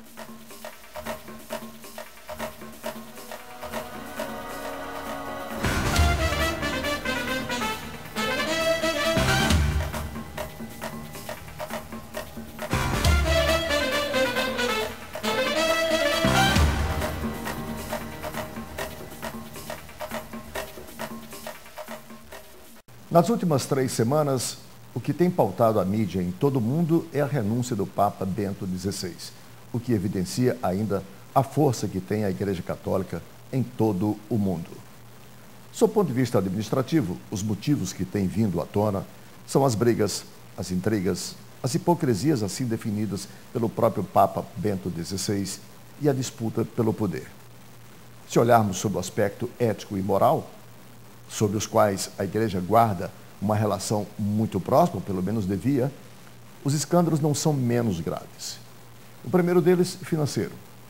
Nas últimas 3 semanas, o que tem pautado a mídia em todo o mundo é a renúncia do Papa Bento XVI, o que evidencia ainda a força que tem a Igreja Católica em todo o mundo. Sob o ponto de vista administrativo, os motivos que têm vindo à tona são as brigas, as intrigas, as hipocrisias assim definidas pelo próprio Papa Bento XVI e a disputa pelo poder. Se olharmos sobre o aspecto ético e moral, sobre os quais a Igreja guarda uma relação muito próxima, pelo menos devia, os escândalos não são menos graves. O primeiro deles, financeiro,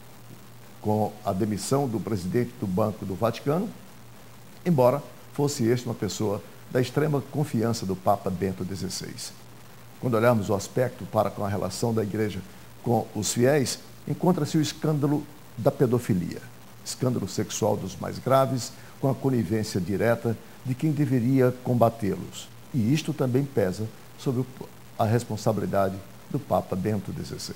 com a demissão do presidente do Banco do Vaticano, embora fosse este uma pessoa da extrema confiança do Papa Bento XVI. Quando olharmos o aspecto para com a relação da Igreja com os fiéis, encontra-se o escândalo da pedofilia, escândalo sexual dos mais graves, com a conivência direta de quem deveria combatê-los. E isto também pesa sobre a responsabilidade do Papa Bento XVI.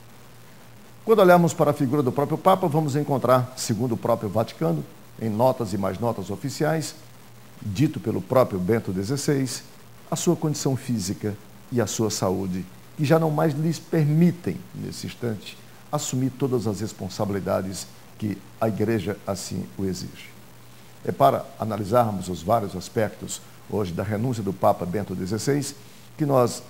Quando olharmos para a figura do próprio Papa, vamos encontrar, segundo o próprio Vaticano, em notas e mais notas oficiais, dito pelo próprio Bento XVI, a sua condição física e a sua saúde, que já não mais lhes permitem, nesse instante, assumir todas as responsabilidades que a Igreja assim o exige. É para analisarmos os vários aspectos hoje da renúncia do Papa Bento XVI que nós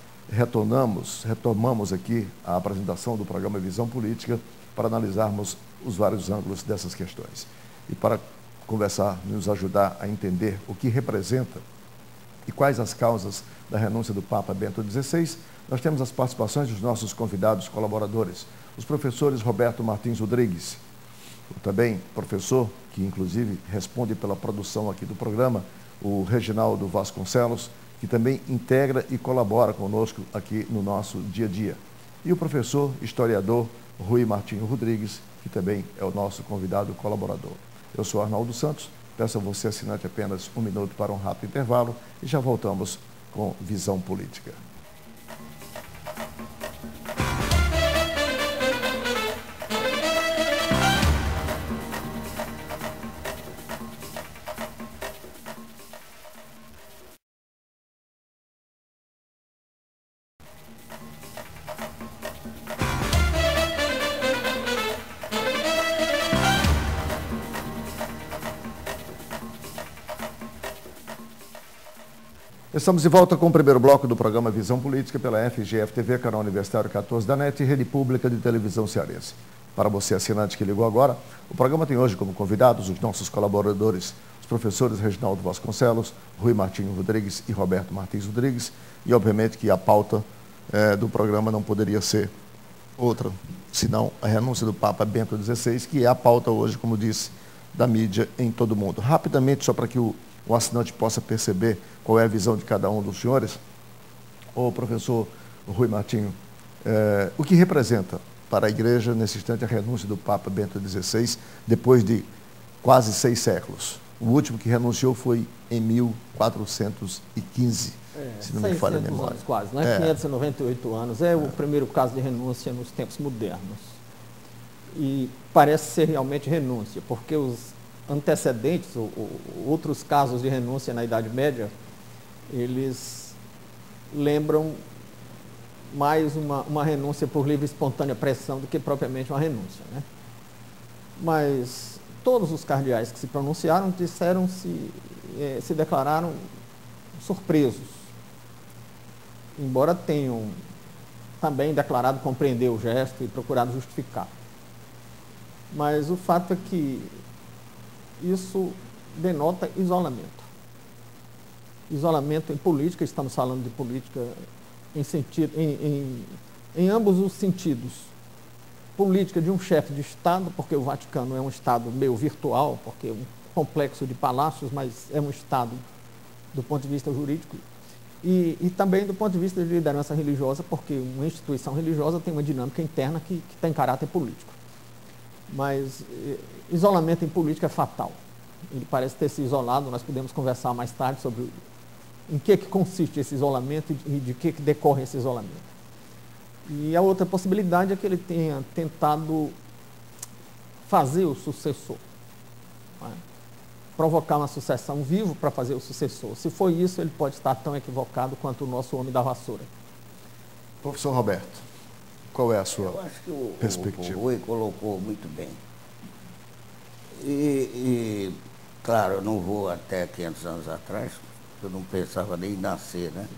retomamos aqui a apresentação do programa Visão Política para analisarmos os vários ângulos dessas questões. E para conversar, nos ajudar a entender o que representa e quais as causas da renúncia do Papa Bento XVI, nós temos as participações dos nossos convidados colaboradores, os professores Roberto Martins Rodrigues, também professor, que inclusive responde pela produção aqui do programa, o Reginaldo Vasconcelos, que também integra e colabora conosco aqui no nosso dia a dia. E o professor historiador Rui Martinho Rodrigues, que também é o nosso convidado colaborador. Eu sou Arnaldo Santos, peço a você, assinante, apenas 1 minuto para um rápido intervalo e já voltamos com Visão Política. Estamos de volta com o primeiro bloco do programa Visão Política pela FGF-TV, canal Universitário 14 da NET e Rede Pública de Televisão Cearense. Para você, assinante que ligou agora, o programa tem hoje como convidados os nossos colaboradores, os professores Reginaldo Vasconcelos, Rui Martinho Rodrigues e Roberto Martins Rodrigues, e obviamente que a pauta do programa não poderia ser outra, senão a renúncia do Papa Bento XVI, que é a pauta hoje, como disse, da mídia em todo o mundo. Rapidamente, só para que o assinante possa perceber qual é a visão de cada um dos senhores, o professor Rui Martinho, o que representa para a Igreja, nesse instante, a renúncia do Papa Bento XVI, depois de quase 6 séculos. O último que renunciou foi em 1415, se não me falha a memória. Anos quase, né? 598 anos. É o primeiro caso de renúncia nos tempos modernos. E parece ser realmente renúncia, porque os antecedentes, ou outros casos de renúncia na Idade Média, eles lembram mais uma renúncia por livre e espontânea pressão do que propriamente uma renúncia, né? Mas todos os cardeais que se pronunciaram se declararam surpresos, embora tenham também declarado compreender o gesto e procurado justificar. Mas o fato é que isso denota isolamento. Isolamento em política, estamos falando de política em ambos os sentidos. Política de um chefe de Estado, porque o Vaticano é um Estado meio virtual, porque é um complexo de palácios, mas é um Estado do ponto de vista jurídico. E também do ponto de vista de liderança religiosa, porque uma instituição religiosa tem uma dinâmica interna que tem caráter político. Mas isolamento em política é fatal. Ele parece ter se isolado, nós podemos conversar mais tarde sobre em que consiste esse isolamento e de que decorre esse isolamento. E a outra possibilidade é que ele tenha tentado fazer o sucessor, não é? Provocar uma sucessão vivo para fazer o sucessor. Se for isso, ele pode estar tão equivocado quanto o nosso homem da vassoura. Professor Roberto, qual é a sua perspectiva? O Rui colocou muito bem. Claro, eu não vou até 500 anos atrás, eu não pensava nem em nascer, né?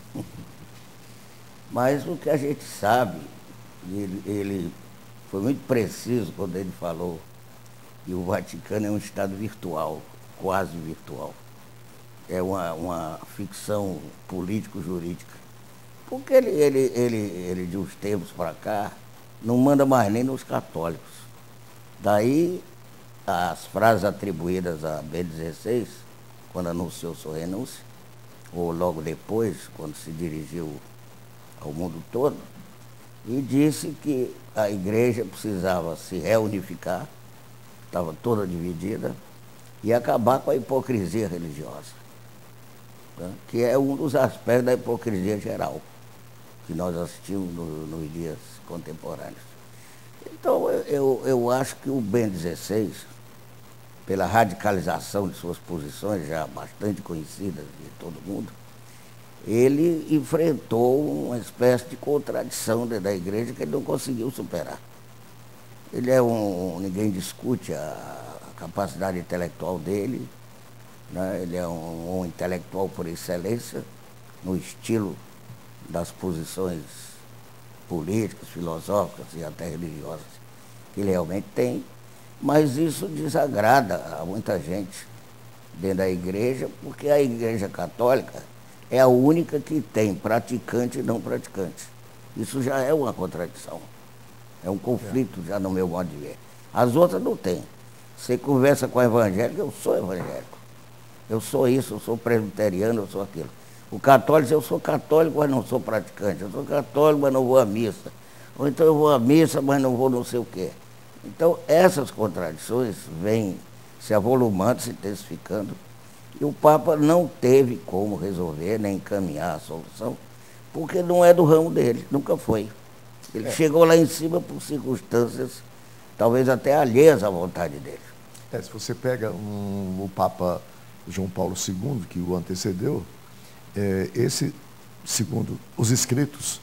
Mas o que a gente sabe, ele foi muito preciso quando ele falou que o Vaticano é um Estado virtual, quase virtual. É uma ficção político-jurídica. Porque ele, de uns tempos para cá, não manda mais nem nos católicos. Daí, as frases atribuídas a Bento XVI, quando anunciou sua renúncia, ou logo depois, quando se dirigiu ao mundo todo, e disse que a igreja precisava se reunificar, estava toda dividida, e acabar com a hipocrisia religiosa, né? Que é um dos aspectos da hipocrisia geral que nós assistimos nos dias contemporâneos. Então, eu acho que o Bento XVI, pela radicalização de suas posições, já bastante conhecidas de todo mundo, ele enfrentou uma espécie de contradição dentro da igreja que ele não conseguiu superar. Ele é ninguém discute a capacidade intelectual dele, né? Ele é um intelectual por excelência, no estilo das posições políticas, filosóficas e até religiosas que ele realmente tem, mas isso desagrada a muita gente dentro da igreja, porque a igreja católica é a única que tem praticante e não praticante. Isso já é uma contradição, é um conflito já no meu modo de ver. As outras não têm. Você conversa com a evangélica, eu sou evangélico. Eu sou isso, eu sou presbiteriano, eu sou aquilo. O católico, eu sou católico, mas não sou praticante. Eu sou católico, mas não vou à missa. Ou então eu vou à missa, mas não vou não sei o quê. Então, essas contradições vêm se avolumando, se intensificando. E o Papa não teve como resolver, nem encaminhar a solução, porque não é do ramo dele, nunca foi. Ele chegou lá em cima por circunstâncias, talvez até alheias à vontade dele. Se você pega o Papa João Paulo II, que o antecedeu, esse, segundo os escritos,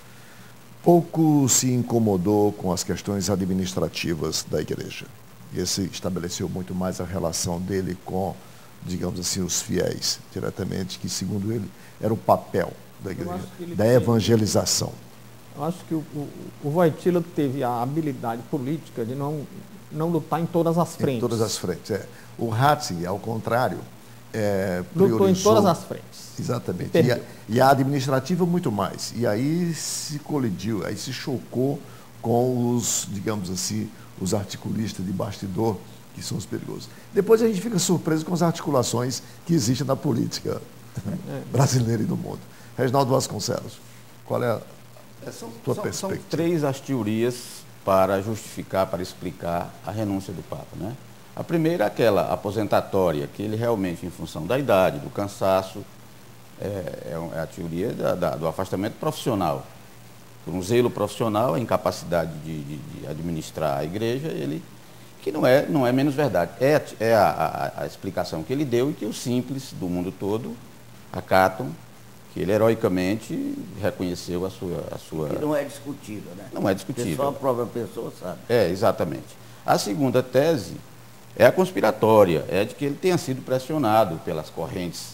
pouco se incomodou com as questões administrativas da igreja. Esse estabeleceu muito mais a relação dele com, digamos assim, os fiéis, diretamente, que, segundo ele, era o papel da igreja, da evangelização. Eu acho que o Wojtyła teve a habilidade política de não lutar em todas as frentes. Em todas as frentes, O Ratzinger, ao contrário, lutou em todas as frentes. Exatamente. E a administrativa muito mais. E aí se colidiu, aí se chocou com os, digamos assim, os articulistas de bastidor, que são os perigosos. Depois a gente fica surpreso com as articulações que existem na política brasileira e do mundo. Reginaldo Vasconcelos, qual é a tua perspectiva? São três as teorias para justificar, para explicar a renúncia do Papa, né? A primeira é aquela aposentatória, que ele realmente, em função da idade, do cansaço, é a teoria do afastamento profissional. Por um zelo profissional, a incapacidade de administrar a igreja, que não é menos verdade. É a explicação que ele deu e que os simples do mundo todo acatam, que ele heroicamente reconheceu a sua... Que não é discutível, né? Não é discutível. Só a própria pessoa sabe. Exatamente. A segunda tese é a conspiratória, é de que ele tenha sido pressionado pelas correntes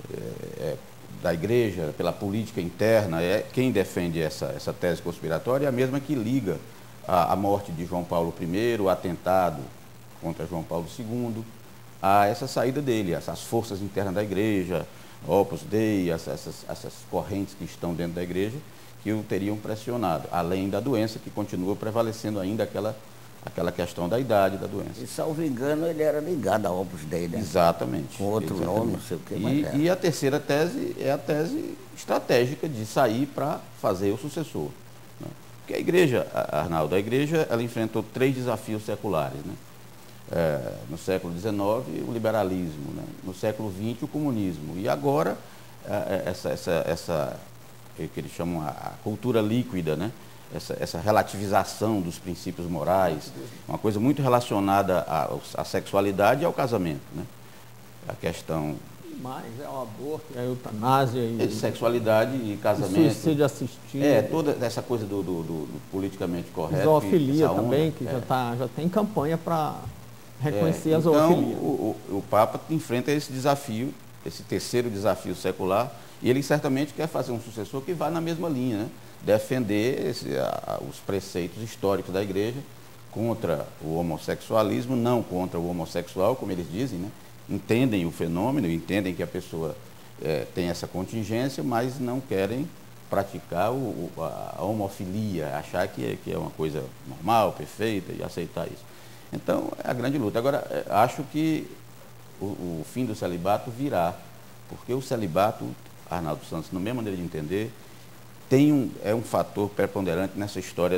da igreja, pela política interna. Quem defende essa tese conspiratória é a mesma que liga a morte de João Paulo I, o atentado contra João Paulo II, a essa saída dele, essas forças internas da igreja, Opus Dei, essas correntes que estão dentro da igreja, que o teriam pressionado, além da doença que continua prevalecendo ainda, aquela aquela questão da idade da doença. E, salvo engano, ele era ligado ao Opus Dei, né? Exatamente. Com outro nome, não sei o que, mas E a terceira tese é a tese estratégica de sair para fazer o sucessor. Né? Porque a igreja, Arnaldo, a igreja, ela enfrentou 3 desafios seculares, né? No século XIX, o liberalismo, né? No século XX, o comunismo. E agora, o que eles chamam a cultura líquida, né? Essa relativização dos princípios morais, uma coisa muito relacionada à sexualidade e ao casamento, né? A questão... Mas é o aborto, é a eutanásia e... Sexualidade e casamento. Suicídio assistido. Toda essa coisa do politicamente correto. Zoofilia também, que já tem campanha para reconhecer a zoofilia. Então, o Papa enfrenta esse desafio, esse terceiro desafio secular, e ele certamente quer fazer um sucessor que vá na mesma linha, né? Defender os preceitos históricos da igreja contra o homossexualismo, não contra o homossexual, como eles dizem, né? Entendem o fenômeno, entendem que a pessoa tem essa contingência, mas não querem praticar a homofilia, achar que é uma coisa normal, perfeita e aceitar isso. Então, é a grande luta. Agora, acho que o fim do celibato virá, porque o celibato, Arnaldo Santos, na minha maneira de entender, é um fator preponderante nessa história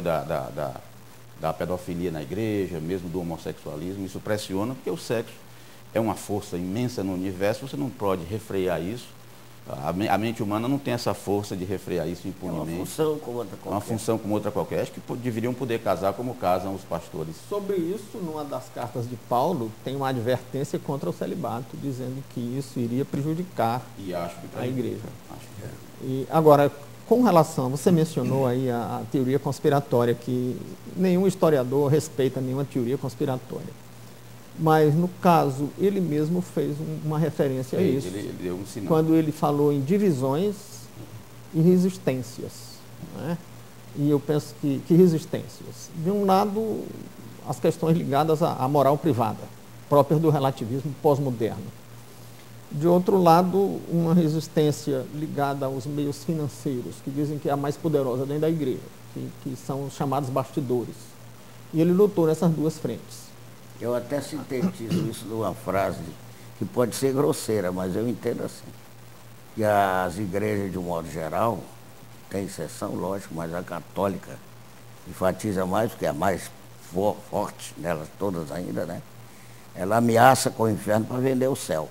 da pedofilia na igreja, mesmo do homossexualismo. Isso pressiona, porque o sexo é uma força imensa no universo, você não pode refrear isso. A mente humana não tem essa força de refrear isso impunemente. É uma função como outra qualquer. Uma função como outra qualquer. Acho que deveriam poder casar como casam os pastores. Sobre isso, numa das cartas de Paulo, tem uma advertência contra o celibato, dizendo que isso iria prejudicar a igreja. E, agora, com relação, você mencionou aí a teoria conspiratória, que nenhum historiador respeita nenhuma teoria conspiratória. Mas, no caso, ele mesmo fez uma referência a isso. Ele deu um sinal. Quando ele falou em divisões e resistências. Né? E eu penso que resistências? De um lado, as questões ligadas à moral privada, próprias do relativismo pós-moderno. De outro lado, uma resistência ligada aos meios financeiros, que dizem que é a mais poderosa dentro da igreja, que são os chamados bastidores. E ele lutou nessas duas frentes. Eu até sintetizo isso numa frase que pode ser grosseira, mas eu entendo assim. Que as igrejas, de um modo geral, tem exceção, lógico, mas a católica enfatiza mais, porque é a mais forte nelas todas ainda, né? Ela ameaça com o inferno para vender o céu.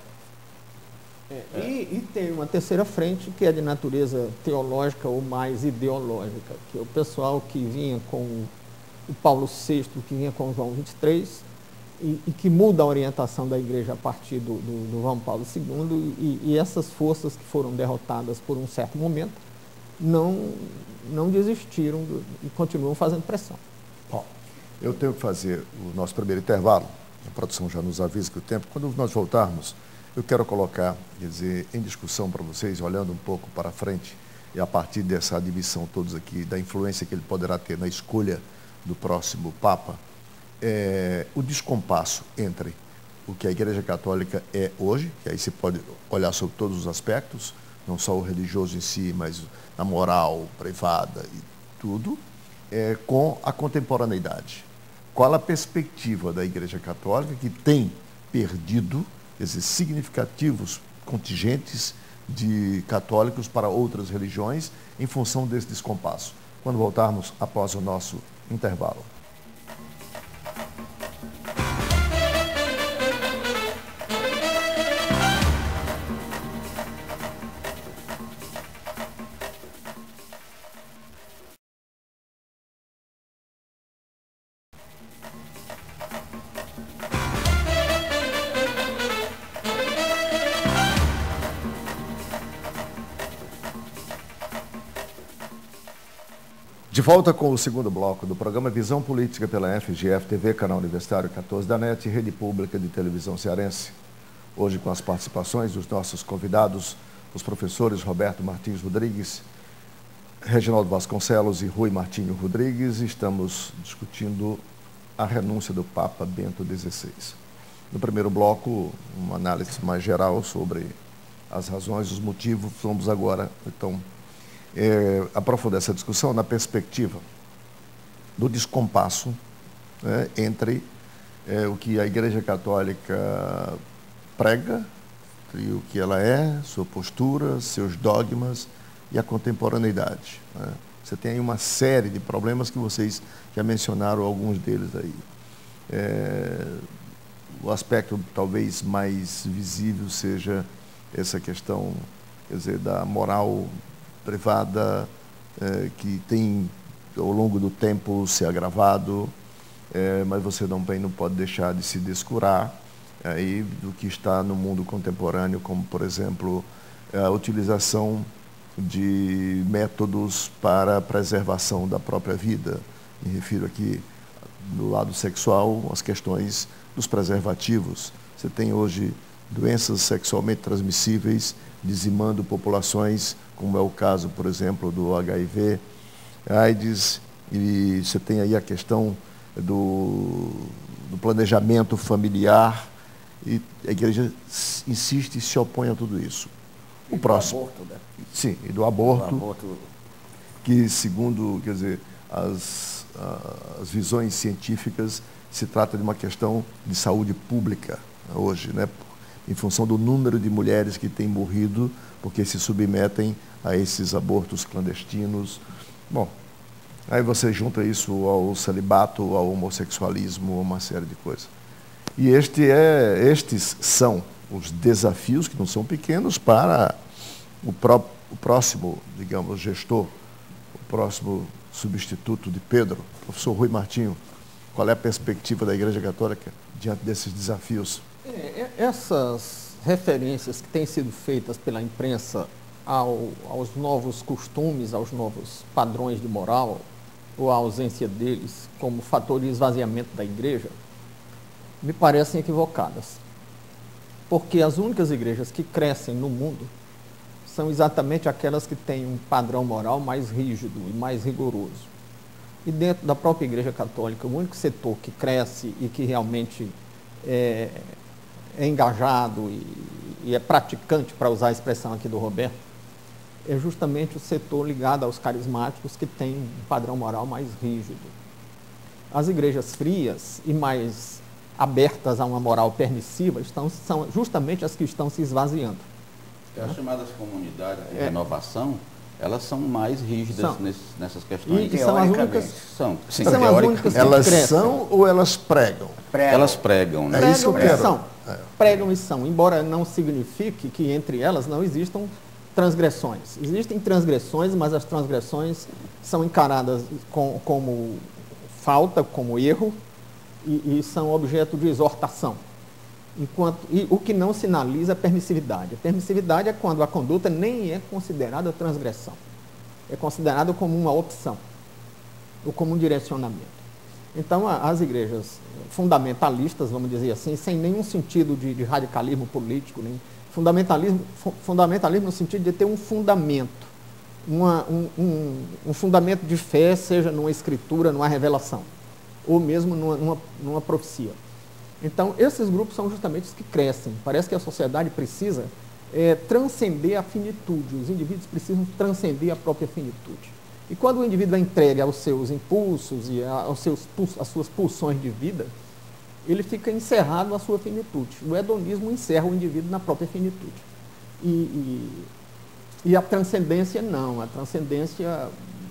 E tem uma terceira frente, que é de natureza teológica ou mais ideológica, que é o pessoal que vinha com o Paulo VI, que vinha com o João XXIII, e que muda a orientação da igreja a partir do João Paulo II, e essas forças que foram derrotadas por um certo momento não desistiram e continuam fazendo pressão. Bom, eu tenho que fazer o nosso primeiro intervalo, a produção já nos avisa que o tempo, quando nós voltarmos, eu quero colocar, quer dizer, em discussão para vocês, olhando um pouco para frente, e a partir dessa admissão todos aqui, da influência que ele poderá ter na escolha do próximo Papa, o descompasso entre o que a Igreja Católica é hoje, que aí se pode olhar sobre todos os aspectos, não só o religioso em si, mas a moral privada e tudo, com a contemporaneidade. Qual a perspectiva da Igreja Católica, que tem perdido esses significativos contingentes de católicos para outras religiões em função desse descompasso? Quando voltarmos após o nosso intervalo. De volta com o segundo bloco do programa Visão Política pela FGF TV, canal Universitário 14 da NET e Rede Pública de Televisão Cearense. Hoje com as participações dos nossos convidados, os professores Roberto Martins Rodrigues, Reginaldo Vasconcelos e Rui Martinho Rodrigues, estamos discutindo a renúncia do Papa Bento XVI. No primeiro bloco, uma análise mais geral sobre as razões, os motivos, vamos agora, então, aprofundar essa discussão na perspectiva do descompasso né, entre o que a Igreja Católica prega, e o que ela é, sua postura, seus dogmas e a contemporaneidade, né? Você tem aí uma série de problemas que vocês já mencionaram alguns deles aí. O aspecto talvez mais visível seja essa questão, quer dizer, da moral privada, que tem ao longo do tempo se agravado, mas você também não pode deixar de se descurar aí do que está no mundo contemporâneo, como, por exemplo, a utilização de métodos para a preservação da própria vida. Me refiro aqui, no lado sexual, as questões dos preservativos. Você tem hoje doenças sexualmente transmissíveis dizimando populações, como é o caso, por exemplo, do HIV, AIDS, e você tem aí a questão do planejamento familiar, e a igreja insiste e se opõe a tudo isso. O próximo. Do aborto, né? Sim, e do aborto, Do aborto. que segundo, quer dizer, as visões científicas, se trata de uma questão de saúde pública hoje, né? Em função do número de mulheres que têm morrido porque se submetem a esses abortos clandestinos. Bom, aí você junta isso ao celibato, ao homossexualismo, uma série de coisas. E estes são os desafios, que não são pequenos, para o próximo, digamos, gestor, o próximo substituto de Pedro, professor Rui Martinho. Qual é a perspectiva da Igreja Católica diante desses desafios? Essas referências que têm sido feitas pela imprensa aos novos costumes, aos novos padrões de moral, ou a ausência deles como fator de esvaziamento da igreja, me parecem equivocadas. Porque as únicas igrejas que crescem no mundo são exatamente aquelas que têm um padrão moral mais rígido e mais rigoroso. E dentro da própria Igreja Católica, o único setor que cresce e que realmente é engajado e é praticante, para usar a expressão aqui do Roberto, é justamente o setor ligado aos carismáticos, que tem um padrão moral mais rígido. As igrejas frias e mais abertas a uma moral permissiva são justamente as que estão se esvaziando. As chamadas comunidades de renovação, elas são mais rígidas nessas questões. E são as únicas. São As únicas que elas crescem. são ou elas pregam? Elas pregam, né? É isso que eu quero. Pregam e são, embora não signifique que entre elas não existam transgressões. Existem transgressões, mas as transgressões são encaradas como falta, como erro, e são objeto de exortação. E o que não sinaliza é permissividade. A permissividade é quando a conduta nem é considerada transgressão. É considerada como uma opção, ou como um direcionamento. Então, as igrejas fundamentalistas, vamos dizer assim, sem nenhum sentido de radicalismo político, nem fundamentalismo no sentido de ter um fundamento, um fundamento de fé, seja numa escritura, numa revelação, ou mesmo numa profecia. Então, esses grupos são justamente os que crescem. Parece que a sociedade precisa transcender a finitude, os indivíduos precisam transcender a própria finitude. E quando o indivíduo é entregue aos seus impulsos e às suas pulsões de vida, ele fica encerrado na sua finitude. O hedonismo encerra o indivíduo na própria finitude. E a transcendência não. A transcendência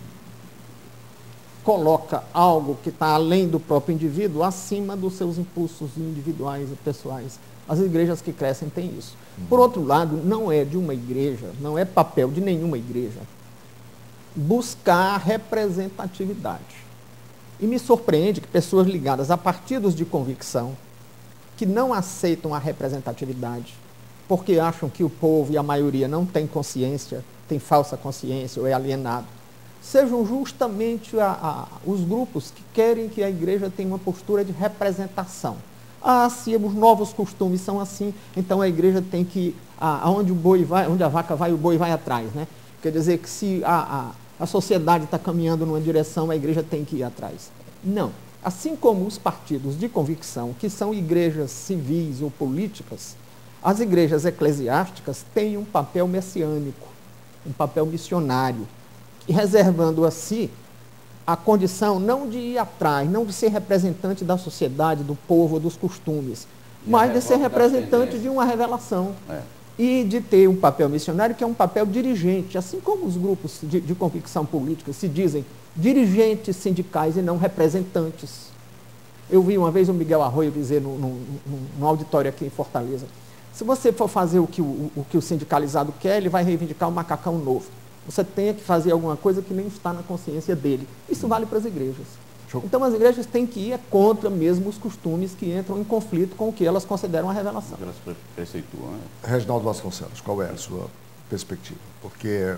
coloca algo que está além do próprio indivíduo, acima dos seus impulsos individuais e pessoais. As igrejas que crescem têm isso. Por outro lado, não é de uma igreja, não é papel de nenhuma igreja buscar representatividade. E me surpreende que pessoas ligadas a partidos de convicção, que não aceitam a representatividade, porque acham que o povo e a maioria não tem consciência, tem falsa consciência ou é alienado, sejam justamente os grupos que querem que a igreja tenha uma postura de representação. Se os novos costumes são assim, então a igreja tem que, aonde o boi vai, onde a vaca vai, o boi vai atrás, né? Quer dizer que se a sociedade está caminhando numa direção, a igreja tem que ir atrás. Não. Assim como os partidos de convicção, que são igrejas civis ou políticas, as igrejas eclesiásticas têm um papel messiânico, um papel missionário, e reservando a si a condição não de ir atrás, não de ser representante da sociedade, do povo, dos costumes, mas de ser representante de uma revelação. E de ter um papel missionário que é um papel dirigente, assim como os grupos de convicção política se dizem dirigentes sindicais e não representantes. Eu vi uma vez o Miguel Arroio dizer num auditório aqui em Fortaleza, se você for fazer o que o sindicalizado quer, ele vai reivindicar um macacão novo. Você tem que fazer alguma coisa que nem está na consciência dele. Isso vale para as igrejas. Então as igrejas têm que ir contra mesmo os costumes que entram em conflito com o que elas consideram a revelação. Elas preceituam. Reginaldo Vasconcelos, qual é a sua perspectiva? Porque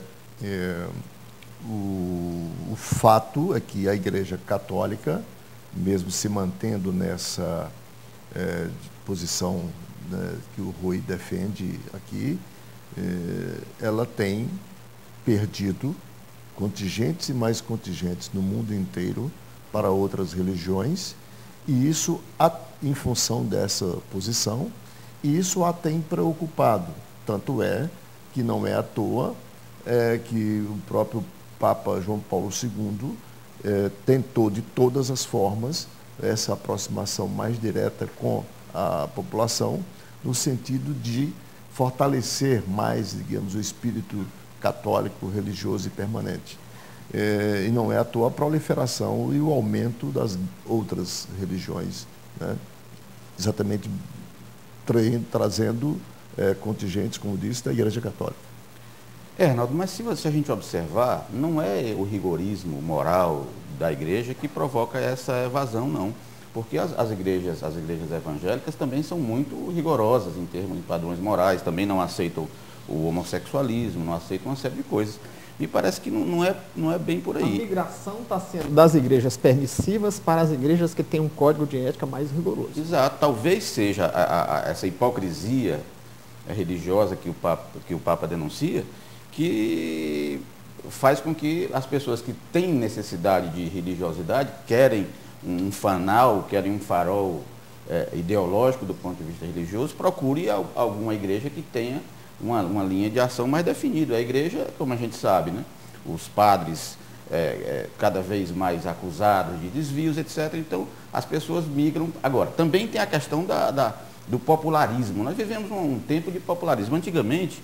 o fato é que a Igreja Católica, mesmo se mantendo nessa posição, né, que o Rui defende aqui, ela tem perdido contingentes e mais contingentes no mundo inteiro para outras religiões, e isso, em função dessa posição, isso a tem preocupado. Tanto é que não é à toa que o próprio Papa João Paulo II tentou de todas as formas essa aproximação mais direta com a população, no sentido de fortalecer mais, digamos, o espírito católico, religioso e permanente. E não é à toa a proliferação e o aumento das outras religiões, né? Exatamente trazendo contingentes, como disse, da Igreja Católica. Arnaldo, mas se a gente observar, não é o rigorismo moral da igreja que provoca essa evasão, não. Porque as igrejas evangélicas também são muito rigorosas em termos de padrões morais, também não aceitam o homossexualismo, não aceitam uma série de coisas. Me parece que não é bem por aí. A migração está sendo das igrejas permissivas para as igrejas que têm um código de ética mais rigoroso. Exato. Talvez seja essa hipocrisia religiosa que o Papa denuncia, que faz com que as pessoas que têm necessidade de religiosidade, querem um fanal, querem um farol ideológico do ponto de vista religioso, procure alguma igreja que tenha uma linha de ação mais definida. A igreja, como a gente sabe, né? Os padres cada vez mais acusados de desvios, etc. Então, as pessoas migram. Agora, também tem a questão do popularismo. Nós vivemos um tempo de popularismo. Antigamente,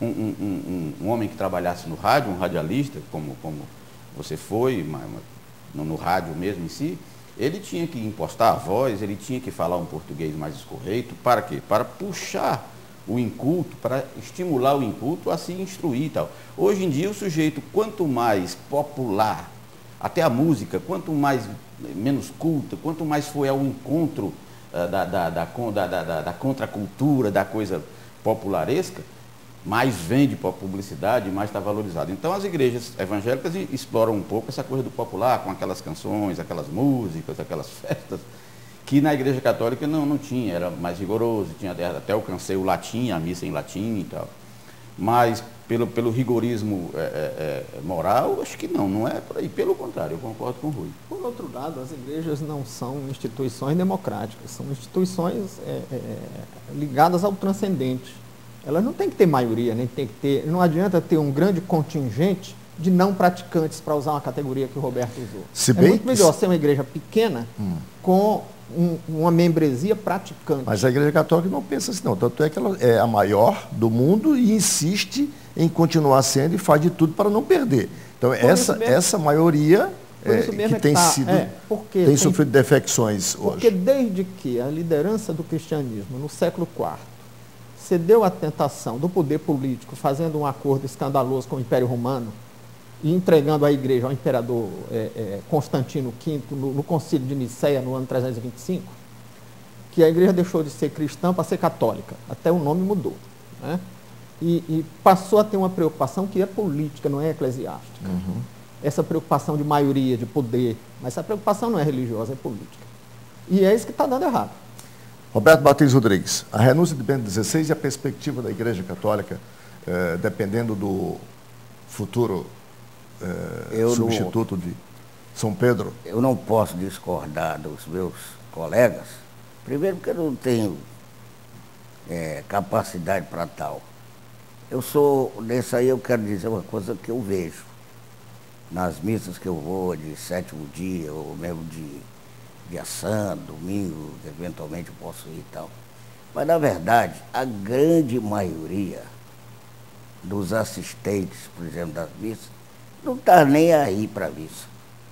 um homem que trabalhasse no rádio, um radialista, como você foi, no rádio mesmo em si, ele tinha que impostar a voz, ele tinha que falar um português mais escorreito. Para quê? Para puxar o inculto, para estimular o inculto a se instruir e tal. Hoje em dia, o sujeito, quanto mais popular, até a música, quanto menos culta, quanto mais foi ao encontro da contracultura, da coisa popularesca, mais vende para a publicidade, mais está valorizado. Então, as igrejas evangélicas exploram um pouco essa coisa do popular, com aquelas canções, aquelas músicas, aquelas festas, que na Igreja Católica não tinha, era mais rigoroso, tinha até alcancei o latim, a missa em latim e tal. Mas pelo rigorismo moral, acho que não é por aí. Pelo contrário, eu concordo com o Rui. Por outro lado, as igrejas não são instituições democráticas, são instituições ligadas ao transcendente. Elas não têm que ter maioria, nem tem que ter. Não adianta ter um grande contingente de não praticantes, para usar uma categoria que o Roberto usou. É muito melhor ser uma igreja pequena com uma membresia praticante. Mas a Igreja Católica não pensa assim, não. Tanto é que ela é a maior do mundo e insiste em continuar sendo e faz de tudo para não perder. Então, essa maioria que tem sofrido defecções hoje. Porque desde que a liderança do cristianismo, no século IV, cedeu à tentação do poder político, fazendo um acordo escandaloso com o Império Romano e entregando a igreja ao imperador Constantino V no concílio de Nicéia, no ano 325, que a igreja deixou de ser cristã para ser católica. Até o nome mudou, né? E passou a ter uma preocupação que é política, não é eclesiástica. Essa preocupação de maioria, de poder, mas essa preocupação não é religiosa, é política. E é isso que está dando errado. Roberto Martins Rodrigues, a renúncia de Bento XVI e a perspectiva da Igreja Católica, dependendo do futuro substituto de São Pedro? Eu não posso discordar dos meus colegas, primeiro porque eu não tenho capacidade para tal. Nesse aí eu quero dizer uma coisa que eu vejo. nas missas que eu vou de sétimo dia, ou mesmo de dia santo, domingo, que eventualmente eu posso ir e tal. Mas, na verdade, a grande maioria dos assistentes, por exemplo, das missas, não está nem aí para a missa.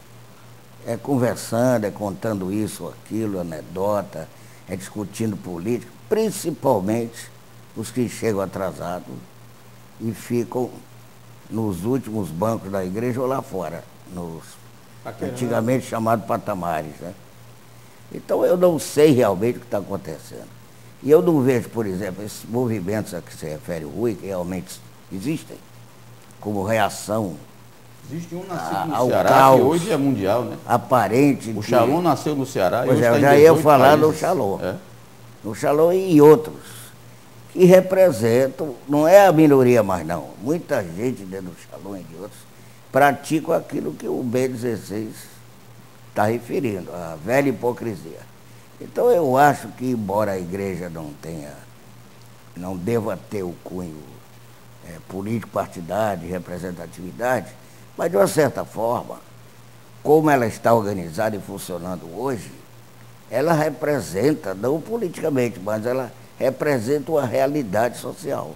É conversando, é contando isso ou aquilo, anedota, é discutindo política, principalmente os que chegam atrasados e ficam nos últimos bancos da igreja ou lá fora, nos antigamente chamados patamares, né? Então eu não sei realmente o que está acontecendo. E eu não vejo, por exemplo, esses movimentos a que se refere o Rui, que realmente existem, como reação Existe um nascido no ao Ceará, caos que hoje é mundial, né? aparente. O Shalom nasceu no Ceará e Pois hoje é, eu está já em ia 18 falar no países. Shalom. É. No Shalom e outros, que representam, não é a minoria mais não, muita gente dentro do Shalom e de outros, praticam aquilo que o B16 está referindo, a velha hipocrisia. Então eu acho que, embora a igreja não deva ter o cunho político-partidário, de representatividade, mas de uma certa forma, como ela está organizada e funcionando hoje, ela representa, não politicamente, mas ela representa uma realidade social.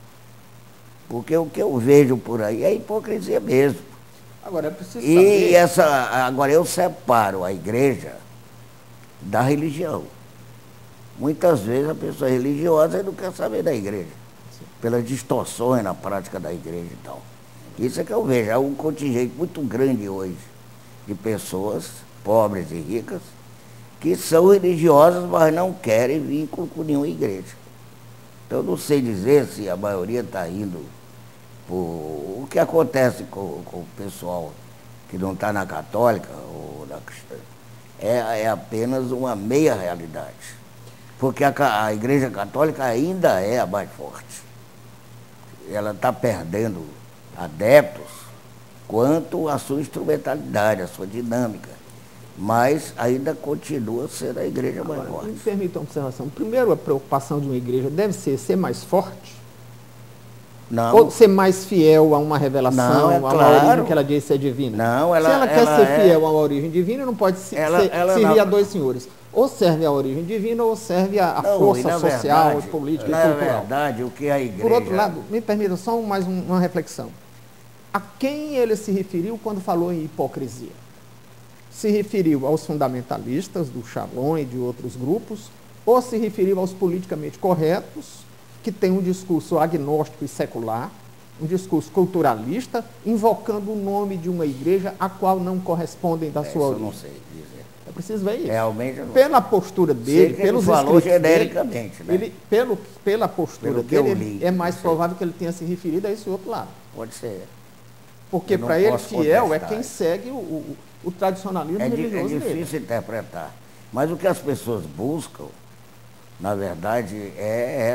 Porque o que eu vejo por aí é hipocrisia mesmo. Agora, é preciso saber... Agora eu separo a igreja da religião. Muitas vezes a pessoa é religiosa e não quer saber da igreja, pelas distorções na prática da igreja e tal. Isso é que eu vejo, há um contingente muito grande hoje de pessoas pobres e ricas que são religiosas, mas não querem vínculo com nenhuma igreja. Então, eu não sei dizer se a maioria está indo por... O que acontece com o pessoal que não está na católica ou na cristã é apenas uma meia realidade. Porque a igreja católica ainda é a mais forte. Ela está perdendo adeptos quanto à sua instrumentalidade, à sua dinâmica. Mas ainda continua sendo a igreja mais forte. Me permita uma observação. Primeiro, a preocupação de uma igreja deve ser mais forte? Não. Ou ser mais fiel a uma revelação, Não, é a uma claro. origem que ela diz ser divina? Não, se ela quer ser fiel a uma origem divina, não pode servir não. a dois senhores. Ou serve a origem divina, ou serve a Não, força social, verdade, política e na cultural. verdade, o que a igreja... Por outro lado, me permita só mais uma reflexão. A quem ele se referiu quando falou em hipocrisia? Se referiu aos fundamentalistas do Shalom e de outros grupos, ou se referiu aos politicamente corretos, que têm um discurso agnóstico e secular, um discurso culturalista, invocando o nome de uma igreja a qual não correspondem da sua origem? Eu não sei dizer. É preciso ver isso. Realmente eu não Pela postura dele, sei que pelos ele falou escritos genericamente, dele, né? pela postura Pelo que eu dele, li, é mais não sei. provável que ele tenha se referido a esse outro lado. Pode ser. Porque Eu não para ele, posso fiel é contestar quem isso. segue o tradicionalismo É religioso dele. difícil interpretar. Mas o que as pessoas buscam, na verdade, é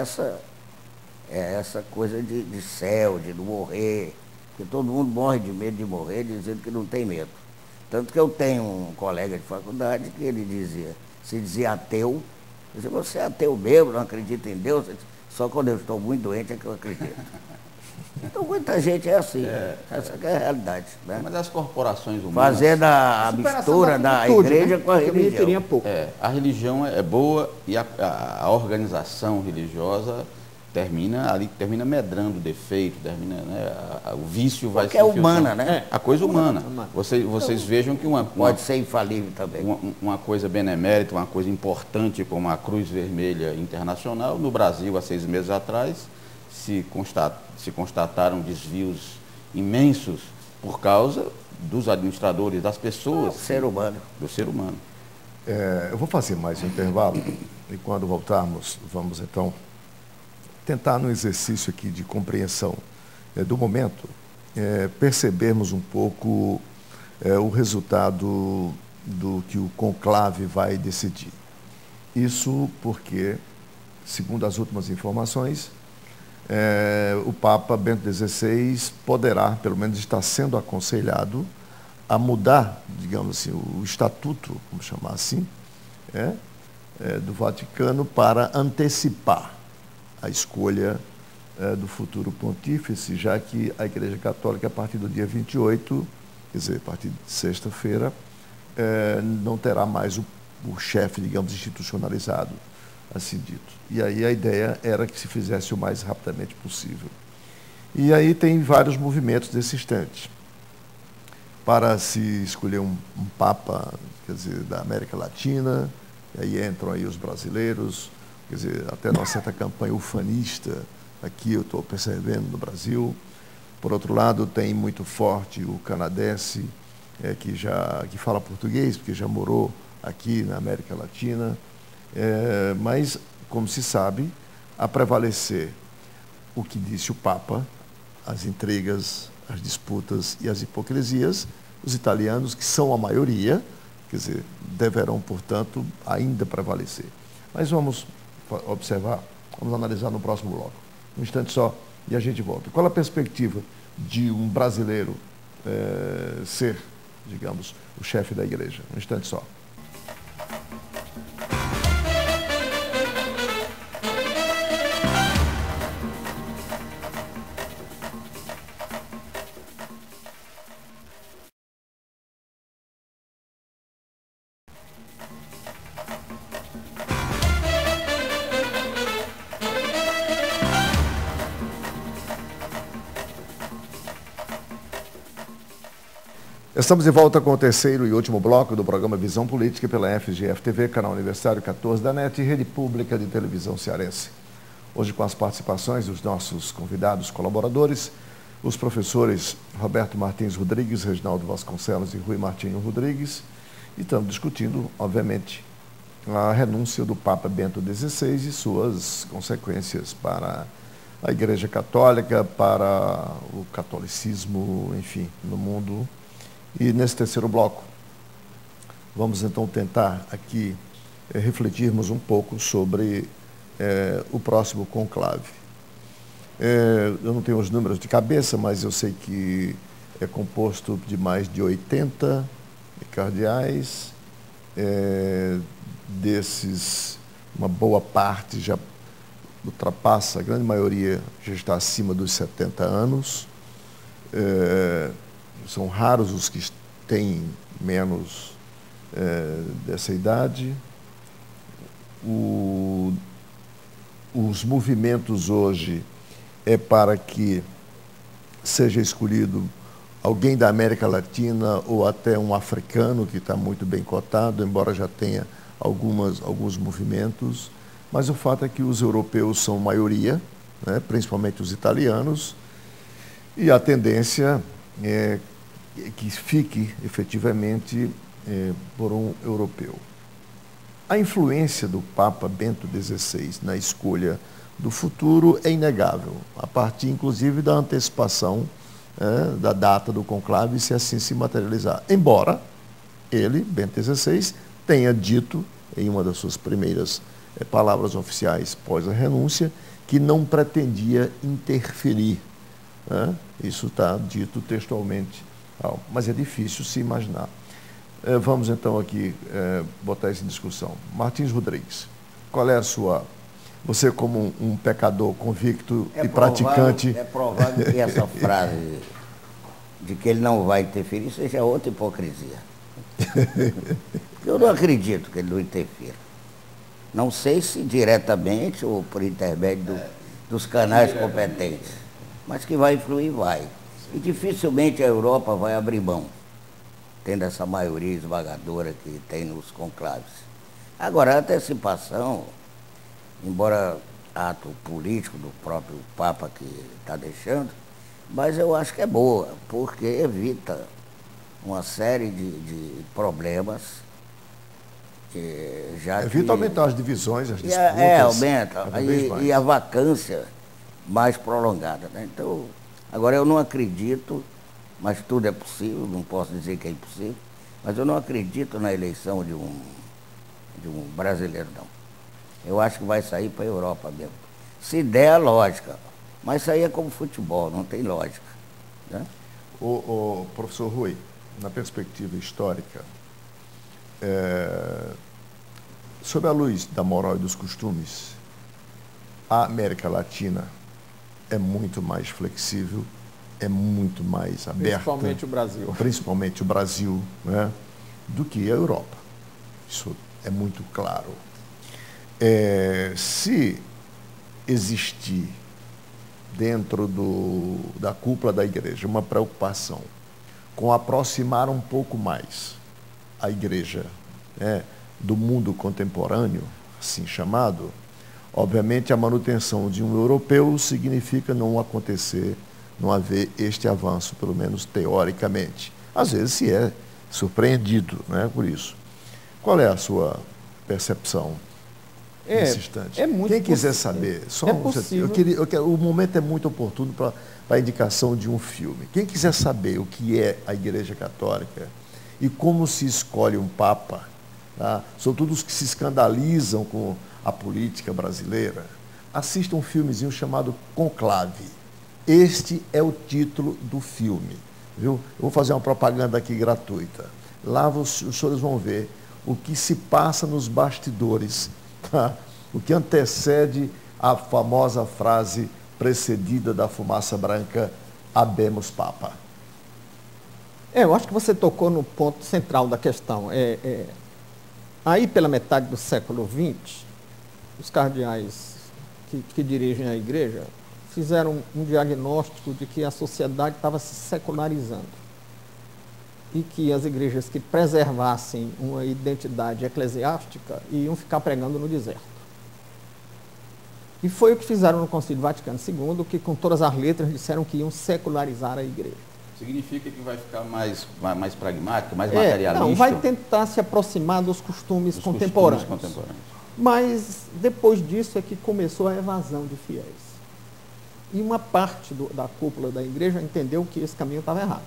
essa coisa de céu, de não morrer. Porque todo mundo morre de medo de morrer, dizendo que não tem medo. Tanto que eu tenho um colega de faculdade que ele se dizia ateu. Eu dizia, você é ateu mesmo, não acredita em Deus? Eu disse, só quando eu estou muito doente é que eu acredito. Então muita gente é assim, essa que é a realidade. Né? Mas as corporações humanas... Fazendo a mistura da igreja com a que eu me referi há religião. pouco. A religião é boa e a organização religiosa termina medrando o defeito, termina, né, o vício vai Porque se é humana, infiltrando. né? A coisa humana. Humana. Vocês vejam que Pode ser infalível também. uma coisa benemérita, uma coisa importante como a Cruz Vermelha Internacional, no Brasil, há 6 meses atrás, se constataram desvios imensos por causa dos administradores, das pessoas. Ser humano. Do ser humano. Eu vou fazer mais um intervalo e quando voltarmos, vamos então tentar no exercício aqui de compreensão do momento, percebermos um pouco o resultado do que o conclave vai decidir. Isso porque, segundo as últimas informações, o Papa Bento XVI poderá, pelo menos está sendo aconselhado, a mudar, digamos assim, o estatuto, vamos chamar assim, do Vaticano para antecipar a escolha do futuro pontífice, já que a Igreja Católica, a partir do dia 28, quer dizer, a partir de sexta-feira, não terá mais o chefe, digamos, institucionalizado, assim dito. E aí a ideia era que se fizesse o mais rapidamente possível. E aí tem vários movimentos nesse instante. Para se escolher um Papa, quer dizer, da América Latina, e aí entram aí os brasileiros, quer dizer, até uma certa campanha ufanista, aqui eu estou percebendo no Brasil. Por outro lado, tem muito forte o canadense, que fala português, porque já morou aqui na América Latina. Mas, como se sabe, a prevalecer o que disse o Papa, as intrigas, as disputas e as hipocrisias, os italianos, que são a maioria, quer dizer, deverão, portanto, ainda prevalecer. Mas vamos observar, vamos analisar no próximo bloco. Um instante só e a gente volta. Qual a perspectiva de um brasileiro ser, digamos, o chefe da igreja? Um instante só. Estamos de volta com o terceiro e último bloco do programa Visão Política pela FGF-TV, canal Universitário 14 da NET e Rede Pública de Televisão Cearense. Hoje com as participações dos nossos convidados colaboradores, os professores Roberto Martins Rodrigues, Reginaldo Vasconcelos e Rui Martinho Rodrigues, e estamos discutindo, obviamente, a renúncia do Papa Bento XVI e suas consequências para a Igreja Católica, para o catolicismo, enfim, no mundo. E nesse terceiro bloco, vamos então tentar aqui refletirmos um pouco sobre o próximo conclave. Eu não tenho os números de cabeça, mas eu sei que é composto de mais de 80 cardeais. Desses, uma boa parte já ultrapassa, a grande maioria já está acima dos 70 anos. São raros os que têm menos dessa idade. Os movimentos hoje é para que seja escolhido alguém da América Latina ou até um africano, que está muito bem cotado, embora já tenha alguns movimentos. Mas o fato é que os europeus são maioria, né, principalmente os italianos, e a tendência é que fique efetivamente por um europeu. A influência do Papa Bento XVI na escolha do futuro é inegável, a partir inclusive da antecipação da data do conclave, se assim se materializar. Embora ele, Bento XVI, tenha dito, em uma das suas primeiras palavras oficiais pós a renúncia, que não pretendia interferir. Isso está dito textualmente. Mas é difícil se imaginar. Vamos então aqui botar isso em discussão. Martins Rodrigues, qual é a sua... Você como um pecador convicto e praticante... É provável que essa frase de que ele não vai interferir seja outra hipocrisia. Eu não acredito que ele não interfira. Não sei se diretamente ou por intermédio dos canais competentes, mas que vai influir, vai. E dificilmente a Europa vai abrir mão, tendo essa maioria esmagadora que tem nos conclaves. Agora, a antecipação, embora ato político do próprio Papa que está deixando, mas eu acho que é boa, porque evita uma série de problemas. Evita aumentar as divisões, as disputas. Aumenta. E a vacância mais prolongada, né? Então, agora eu não acredito, mas tudo é possível, não posso dizer que é impossível, mas eu não acredito na eleição de um brasileiro, não. Eu acho que vai sair para a Europa mesmo. Se der, lógica. Mas isso aí é como futebol, não tem lógica. Né? O professor Rui, na perspectiva histórica, sob a luz da moral e dos costumes, a América Latina é muito mais flexível é muito mais aberta, principalmente o Brasil, né, do que a Europa. Isso é muito claro. Se existir dentro da cúpula da igreja uma preocupação com aproximar um pouco mais a igreja, né, do mundo contemporâneo, assim chamado, obviamente a manutenção de um europeu significa não haver este avanço, pelo menos teoricamente. Às vezes se é surpreendido, né, por isso. Qual é a sua percepção nesse instante? Quem quiser saber, o momento é muito oportuno para a indicação de um filme. Quem quiser saber o que é a Igreja Católica e como se escolhe um Papa, tá? Sobretudo os que se escandalizam com a política brasileira, assista um filmezinho chamado Conclave. Este é o título do filme, viu? Eu vou fazer uma propaganda aqui gratuita. Lá os senhores vão ver o que se passa nos bastidores, tá? O que antecede a famosa frase precedida da fumaça branca, Habemus Papa. Eu acho que você tocou no ponto central da questão. Aí, pela metade do século XX, os cardeais que dirigem a igreja fizeram um diagnóstico de que a sociedade estava se secularizando e que as igrejas que preservassem uma identidade eclesiástica iam ficar pregando no deserto. E foi o que fizeram no Concílio Vaticano II, que com todas as letras disseram que iam secularizar a igreja. Significa que vai ficar mais pragmático, mais materialista? Não, vai tentar se aproximar dos costumes contemporâneos. Mas depois disso é que começou a evasão de fiéis. E uma parte da cúpula da igreja entendeu que esse caminho estava errado.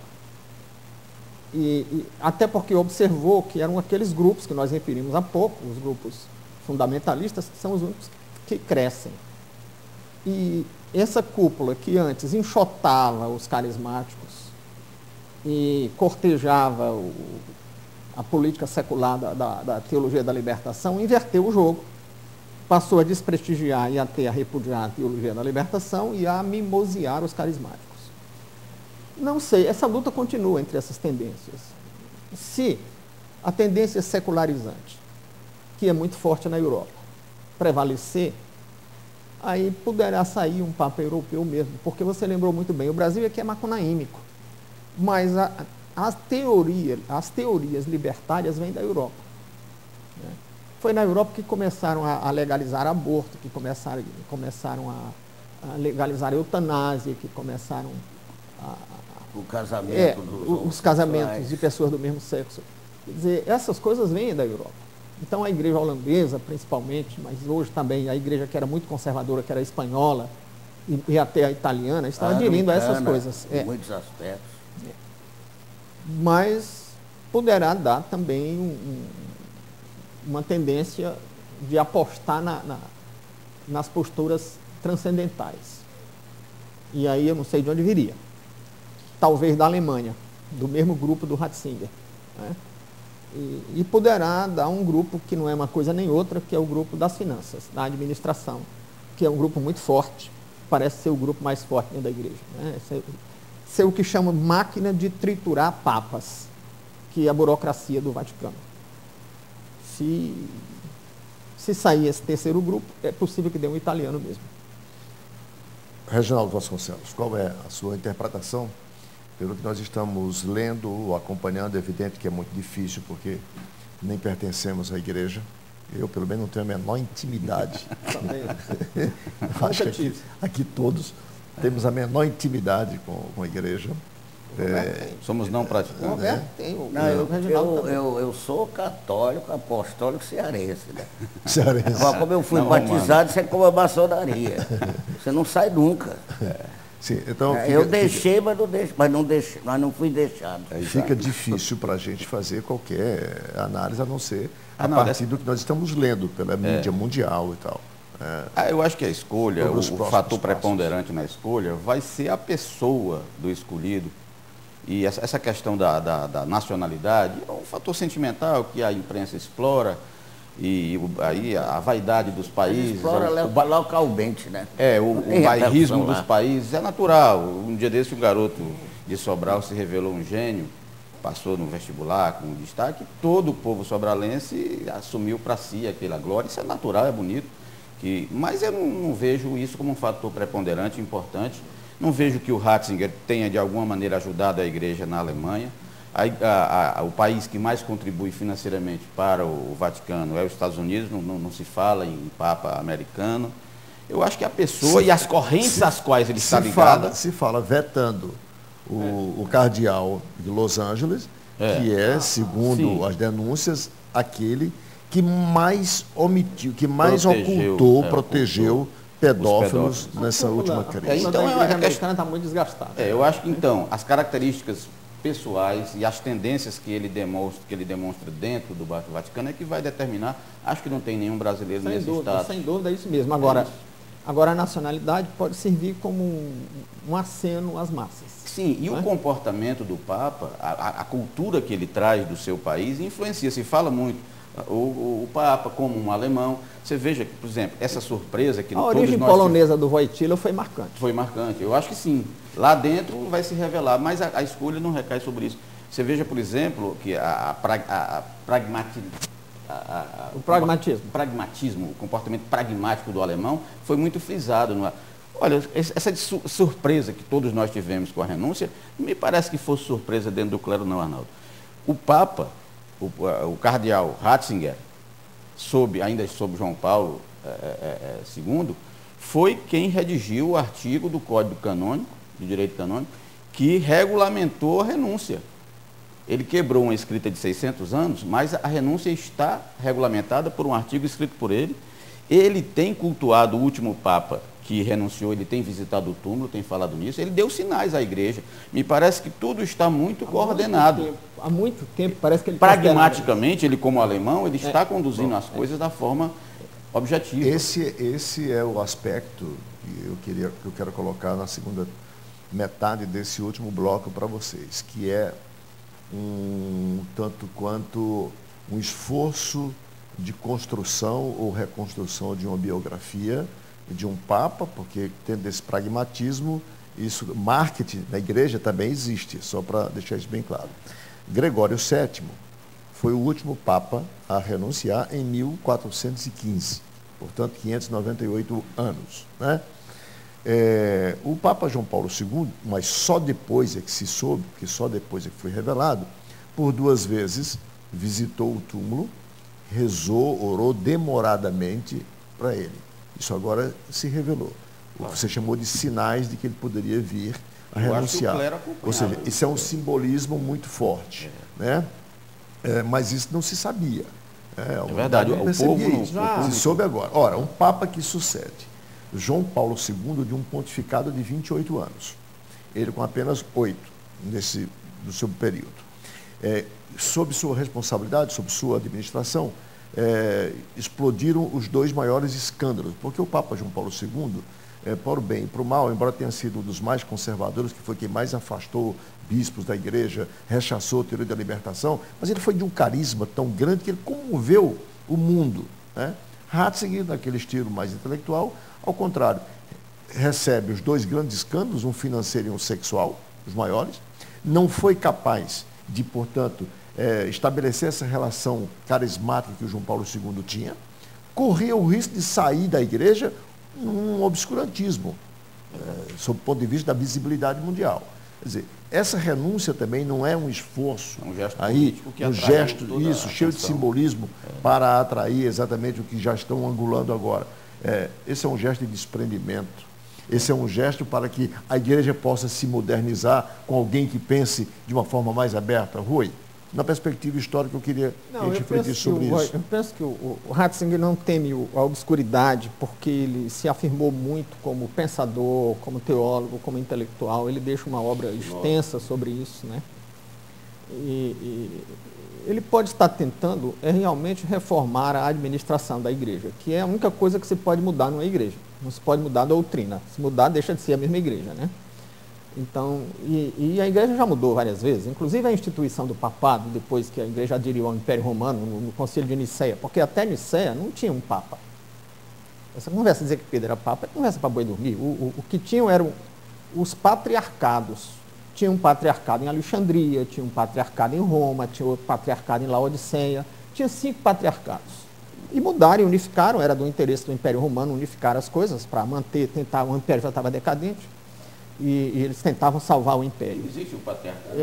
E até porque observou que eram aqueles grupos que nós referimos há pouco, os grupos fundamentalistas, que são os únicos que crescem. E essa cúpula que antes enxotava os carismáticos e cortejava a política secular da teologia da libertação, inverteu o jogo, passou a desprestigiar e até a repudiar a teologia da libertação e a mimosear os carismáticos. Não sei, essa luta continua entre essas tendências. Se a tendência secularizante, que é muito forte na Europa, prevalecer, aí poderá sair um Papa europeu mesmo, porque você lembrou muito bem, o Brasil aqui é macunaímico, mas as teorias libertárias vêm da Europa. Né? Foi na Europa que começaram a legalizar aborto, que começaram a legalizar a eutanásia, que começaram o casamento os casamentos de pessoas do mesmo sexo. Quer dizer, essas coisas vêm da Europa. Então a igreja holandesa, principalmente, mas hoje também a igreja que era muito conservadora, que era a espanhola e até a italiana, está aderindo a essas coisas. Em muitos aspectos. Mas poderá dar também uma tendência de apostar nas posturas transcendentais. E aí eu não sei de onde viria. Talvez da Alemanha, do mesmo grupo do Ratzinger. Né? E poderá dar um grupo que não é uma coisa nem outra, que é o grupo das finanças, da administração, que é um grupo muito forte, parece ser o grupo mais forte dentro da igreja. Né? Ser o que chama máquina de triturar papas, que é a burocracia do Vaticano. Se sair esse terceiro grupo, é possível que dê um italiano mesmo. Reginaldo Vasconcelos, qual é a sua interpretação? Pelo que nós estamos lendo, acompanhando, é evidente que é muito difícil, porque nem pertencemos à igreja. Eu, pelo menos, não tenho a menor intimidade. Acho que aqui todos temos a menor intimidade com a igreja. Somos não praticantes. Eu sou católico, apostólico cearense. Né? Cearense. Como eu fui batizado, isso é como a maçonaria. Você não sai nunca. Sim, então eu deixei, mas não fui deixado. Fica difícil para a gente fazer qualquer análise, a não ser a partir do que nós estamos lendo pela mídia mundial e tal. Eu acho que a escolha, o fator preponderante na escolha vai ser a pessoa do escolhido. E essa questão da nacionalidade é um fator sentimental que a imprensa explora. Aí a vaidade dos países... Explora localmente, né? O bairrismo dos países é natural. Um dia desse, um garoto de Sobral se revelou um gênio, passou no vestibular com destaque, todo o povo sobralense assumiu para si aquela glória. Isso é natural, é bonito. Mas eu não vejo isso como um fator preponderante, importante. Não vejo que o Ratzinger tenha, de alguma maneira, ajudado a igreja na Alemanha. O país que mais contribui financeiramente para o Vaticano é os Estados Unidos, não se fala em Papa americano. Eu acho que a pessoa e as correntes às quais ele está ligado... Se fala vetando o cardeal de Los Angeles, que é, segundo as denúncias, aquele que mais omitiu, que mais protegeu pedófilos nessa última crise. Então, a igreja americana está muito desgastada. Eu acho que, então, as características pessoais e as tendências que ele demonstra dentro do Vaticano é que vai determinar. Acho que não tem nenhum brasileiro nesse estado. Sem dúvida, é isso mesmo. Agora a nacionalidade pode servir como um aceno às massas. Sim, e o comportamento do Papa, a cultura que ele traz do seu país influencia. Se fala muito o Papa como um alemão. Você veja, por exemplo, essa surpresa que a origem polonesa do Wojtyła foi marcante. Foi marcante, eu acho que sim. Lá dentro vai se revelar, mas a escolha não recai sobre isso. Você veja, por exemplo, que o pragmatismo, o comportamento pragmático do alemão foi muito frisado. Olha, essa surpresa que todos nós tivemos com a renúncia, não me parece que fosse surpresa dentro do clero, não, Arnaldo. O Papa, o cardeal Ratzinger, ainda sob João Paulo II, foi quem redigiu o artigo do Código Canônico, do Direito Canônico, que regulamentou a renúncia. Ele quebrou uma escrita de 600 anos, mas a renúncia está regulamentada por um artigo escrito por ele. Ele tem cultuado o último Papa que renunciou, ele tem visitado o túmulo, tem falado nisso, ele deu sinais à igreja. Me parece que tudo está muito coordenado. Há muito tempo, parece que ele... Pragmaticamente, ele como alemão, ele está conduzindo as coisas da forma objetiva. Esse é o aspecto que eu quero colocar na segunda metade desse último bloco para vocês, que é tanto quanto um esforço de construção ou reconstrução de uma biografia de um Papa, porque tendo esse pragmatismo, marketing na igreja também existe, só para deixar isso bem claro. Gregório VII foi o último Papa a renunciar em 1415, portanto 598 anos, né? O Papa João Paulo II, mas só depois é que se soube, porque só depois é que foi revelado, por 2 vezes visitou o túmulo, rezou, orou demoradamente para ele. Isso agora se revelou. O que você chamou de sinais de que ele poderia vir a renunciar. Ou seja, isso é um simbolismo muito forte, né? Mas isso não se sabia. É verdade, o povo se soube agora. Ora, um Papa que sucede João Paulo II de um pontificado de 28 anos. Ele com apenas 8 do seu período. Sob sua responsabilidade, sob sua administração, explodiram os 2 maiores escândalos, porque o Papa João Paulo II, para o bem e para o mal, embora tenha sido um dos mais conservadores, que foi quem mais afastou bispos da igreja, rechaçou a teoria da libertação, mas ele foi de um carisma tão grande que ele comoveu o mundo, né? Ratzinger, naquele estilo mais intelectual, ao contrário, recebe os 2 grandes escândalos, um financeiro e um sexual, os maiores, não foi capaz de, portanto, estabelecer essa relação carismática que o João Paulo II tinha, corria o risco de sair da igreja num obscurantismo, sob o ponto de vista da visibilidade mundial. Quer dizer, essa renúncia também não é um esforço, um gesto político que cheio de simbolismo para atrair exatamente o que já estão angulando agora. Esse é um gesto de desprendimento. Esse é um gesto para que a igreja possa se modernizar com alguém que pense de uma forma mais aberta. Rui, na perspectiva histórica, eu queria que a gente refletisse sobre isso. Eu penso que o Ratzinger não teme a obscuridade, porque ele se afirmou muito como pensador, como teólogo, como intelectual. Ele deixa uma obra extensa sobre isso, né? E ele pode estar tentando realmente reformar a administração da igreja, que é a única coisa que se pode mudar numa igreja. Não se pode mudar a doutrina. Se mudar, deixa de ser a mesma igreja, né? Então, e a igreja já mudou várias vezes, inclusive a instituição do papado, depois que a igreja aderiu ao Império Romano, no Concílio de Nicéia, porque até Nicéia não tinha um papa. Essa conversa de dizer que Pedro era papa é conversa para boi dormir. O que tinham eram os patriarcados. Tinha um patriarcado em Alexandria, tinha um patriarcado em Roma, tinha outro patriarcado em Laodiceia, tinha 5 patriarcados. E mudaram e unificaram, era do interesse do Império Romano unificar as coisas para manter, tentar, o Império já estava decadente, e eles tentavam salvar o Império. Existe o patriarcado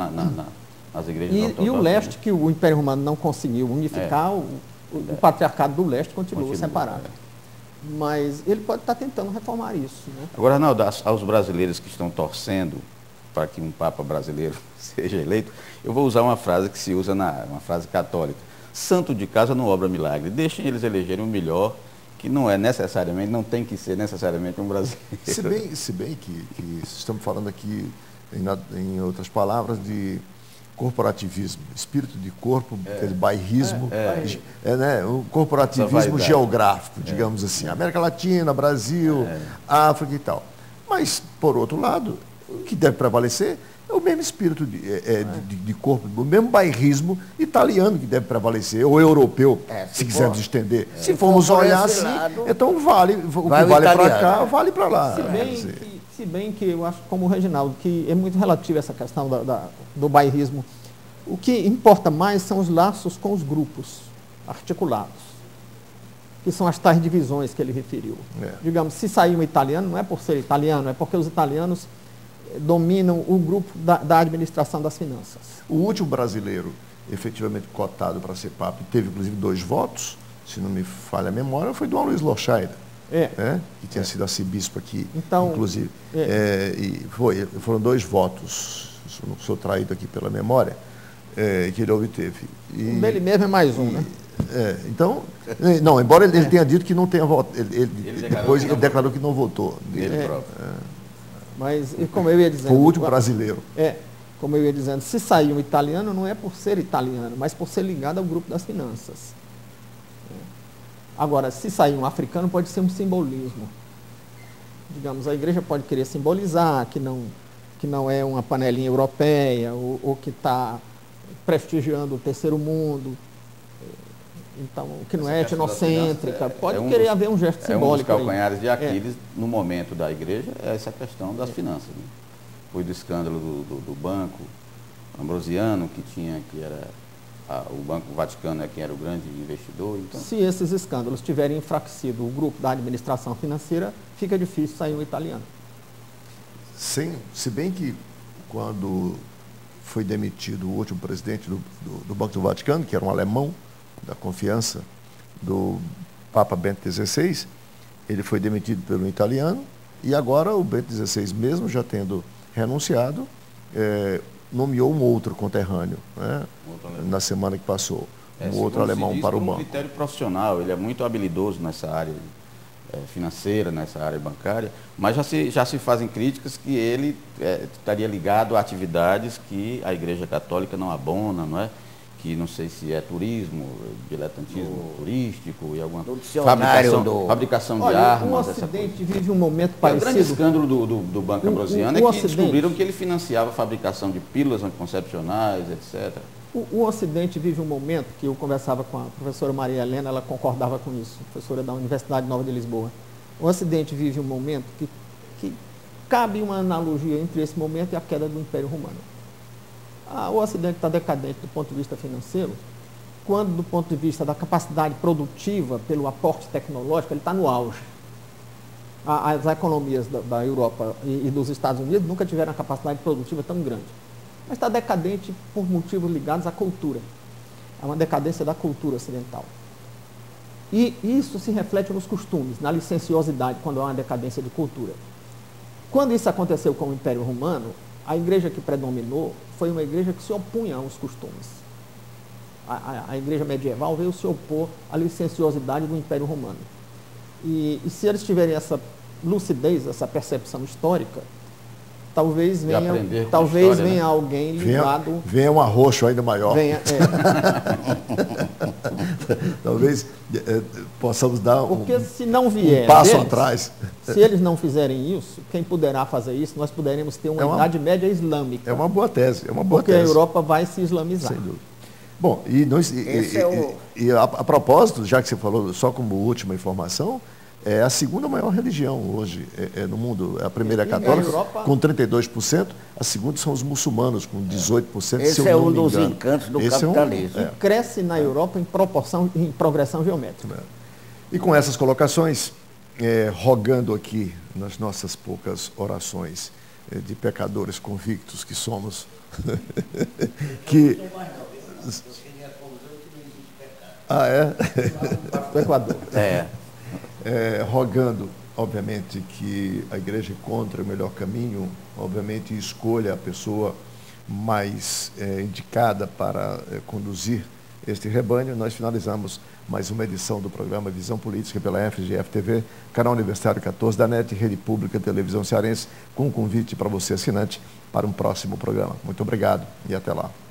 nas igrejas ortodoxas. E o leste, que o Império Romano não conseguiu unificar, o patriarcado do leste continua separado. Mas ele pode estar tentando reformar isso. Né? Agora, Arnaldo, aos brasileiros que estão torcendo para que um Papa brasileiro seja eleito, eu vou usar uma frase que se usa uma frase católica. Santo de casa não obra milagre. Deixem eles elegerem o melhor, que não tem que ser necessariamente um brasileiro. Se bem que estamos falando aqui, em outras palavras, de corporativismo, espírito de corpo, bairrismo, né, o corporativismo geográfico, digamos assim, América Latina, Brasil, África e tal. Mas, por outro lado, o que deve prevalecer é o mesmo espírito de corpo, o mesmo bairrismo italiano que deve prevalecer, ou europeu, se quisermos estender. Se formos olhar assim, então o que vale para cá, vale para lá. Se bem que eu acho, como o Reginaldo, que é muito relativo essa questão do bairrismo. O que importa mais são os laços com os grupos articulados, que são as tais divisões que ele referiu. Digamos, se sair um italiano, não é por ser italiano, é porque os italianos dominam o grupo da administração das finanças. O último brasileiro efetivamente cotado para ser papa, teve inclusive 2 votos, se não me falha a memória, foi Dom Luiz Lochaida. Que tinha sido arcebispo aqui, então, inclusive. E foram 2 votos, se não sou traído aqui pela memória, que ele obteve. O dele mesmo é mais um, né? Então, não, embora ele tenha dito que não tenha votado, depois ele declarou que não votou. Dele próprio. Mas, como eu ia dizendo... Foi o último brasileiro. Como eu ia dizendo, se sair um italiano, não é por ser italiano, mas por ser ligado ao grupo das finanças. Agora, se sair um africano, pode ser um simbolismo. Digamos, a igreja pode querer simbolizar que não é uma panelinha europeia, ou que está prestigiando o terceiro mundo, então, que não é etnocêntrica. Pode querer haver um gesto simbólico. Um dos calcanhares de Aquiles, no momento da igreja, é essa questão das finanças. Né? Foi do escândalo do Banco Ambrosiano, que era... o Banco Vaticano é quem era o grande investidor. Então... Se esses escândalos tiverem enfraquecido o grupo da administração financeira, fica difícil sair um italiano. Se bem que quando foi demitido o último presidente do Banco do Vaticano, que era um alemão, da confiança do Papa Bento XVI, ele foi demitido pelo italiano, e agora o Bento XVI, mesmo já tendo renunciado, nomeou um outro conterrâneo, né, na semana que passou, um outro alemão para o banco. Um critério profissional, ele é muito habilidoso nessa área financeira, nessa área bancária, mas já se fazem críticas que ele estaria ligado a atividades que a Igreja Católica não abona, não é? Que não sei se é turismo, diletantismo turístico e alguma fabricação de armas. O Ocidente vive um momento parecido. O grande escândalo do Banco Ambrosiano é que descobriram que ele financiava a fabricação de pílulas anticoncepcionais, etc. O Ocidente vive um momento que eu conversava com a professora Maria Helena, ela concordava com isso, professora da Universidade Nova de Lisboa. O Ocidente vive um momento que cabe uma analogia entre esse momento e a queda do Império Romano. O Ocidente está decadente do ponto de vista financeiro, quando do ponto de vista da capacidade produtiva, pelo aporte tecnológico, ele está no auge. As economias da Europa e dos Estados Unidos nunca tiveram uma capacidade produtiva tão grande. Mas está decadente por motivos ligados à cultura. É uma decadência da cultura ocidental. E isso se reflete nos costumes, na licenciosidade, quando há uma decadência de cultura. Quando isso aconteceu com o Império Romano, a igreja que predominou foi uma igreja que se opunha aos costumes. A igreja medieval veio se opor à licenciosidade do Império Romano. E se eles tiverem essa lucidez, essa percepção histórica, talvez venha alguém ligado... Venha um arroxo ainda maior. Talvez possamos dar Porque se não vier um passo atrás. Se eles não fizerem isso, quem poderá fazer isso, nós poderemos ter uma Idade Média islâmica. É uma boa tese, é uma boa porque tese. A Europa vai se islamizar. Sem dúvida. Bom, e a propósito, já que você falou, só como última informação, é a segunda maior religião hoje no mundo. A primeira é a católica, com 32%, a segunda são os muçulmanos, com 18%. Esse é um dos encantos do capitalismo. E cresce na Europa em progressão geométrica. E com essas colocações, rogando aqui nas nossas poucas orações de pecadores convictos que somos, que... Ah, é? Do Equador. Rogando, obviamente, que a igreja encontre o melhor caminho, obviamente escolha a pessoa mais indicada para conduzir este rebanho. Nós finalizamos mais uma edição do programa Visão Política pela FGF-TV, canal Universitário 14 da NET, Rede Pública Televisão Cearense, com um convite para você, assinante, para um próximo programa. Muito obrigado e até lá.